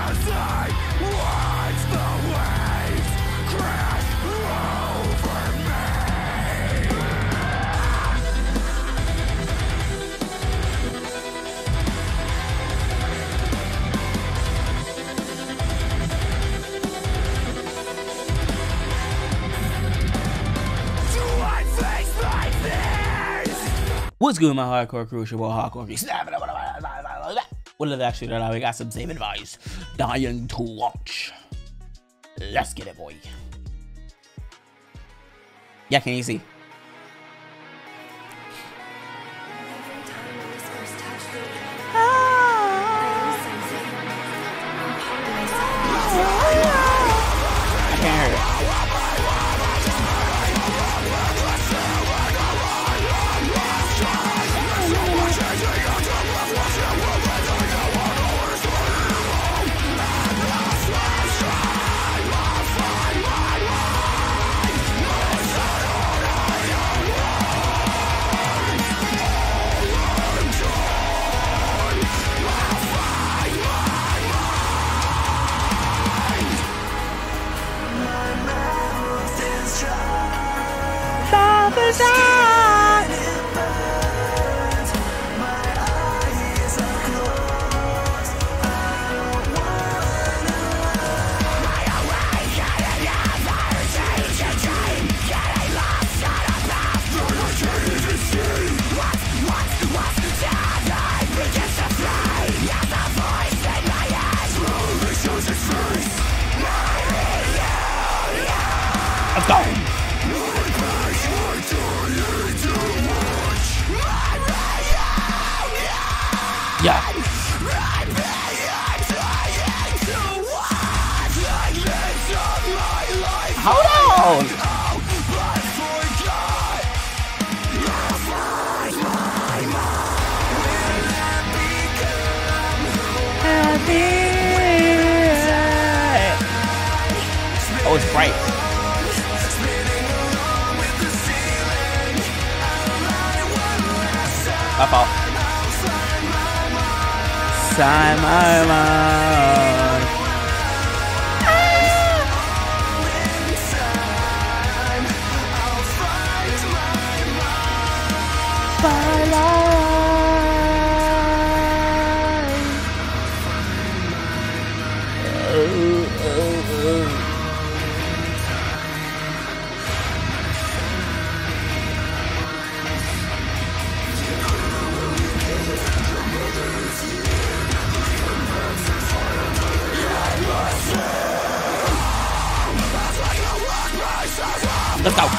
What's good, my hardcore crew? It's your boy Hardcore. What is actually that? We got some same advice. Dying to watch. Let's get it, boy. Yeah, can you see? I can't hear it. Let's go. Yeah. Hold on. Oh, it's bright. My fault. Simon. Let's go.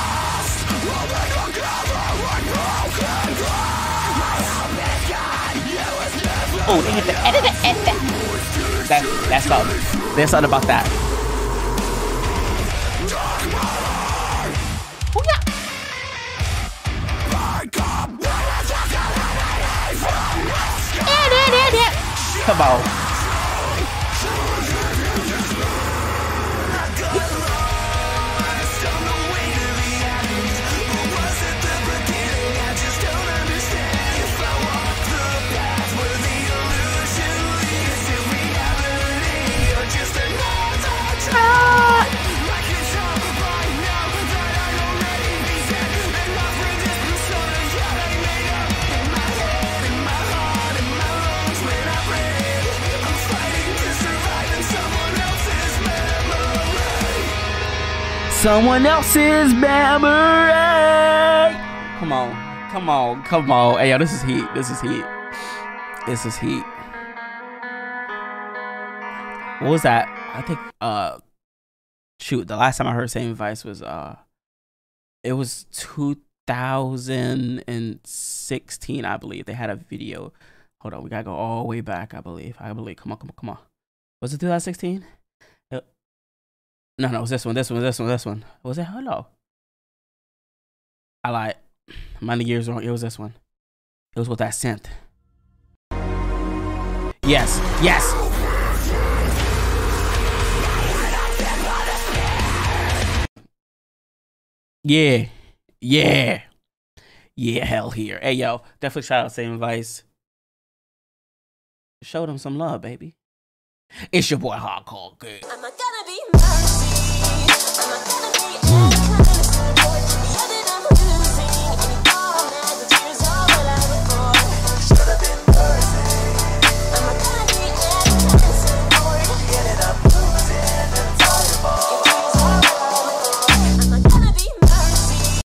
Oh, they hit the edit. That's something. There's something about that. Oh, yeah. Come on. Someone else's memory. Come on, come on, come on. Hey, yo, this is heat. This is heat. This is heat. What was that? I think, shoot, the last time I heard Same Advice was, it was 2016, I believe. They had a video. Hold on, we gotta go all the way back, I believe. Come on, come on, come on. Was it 2016? No, it was this one. Was it? Hello. I lied. Many years wrong. It was this one. It was with that synth. Yes. Yes. Yeah. Yeah. Yeah, hell here. Hey, yo. Definitely shout out Same Advice. Show them some love, baby. It's your boy Hardcore Good. I'm not gonna be mercy.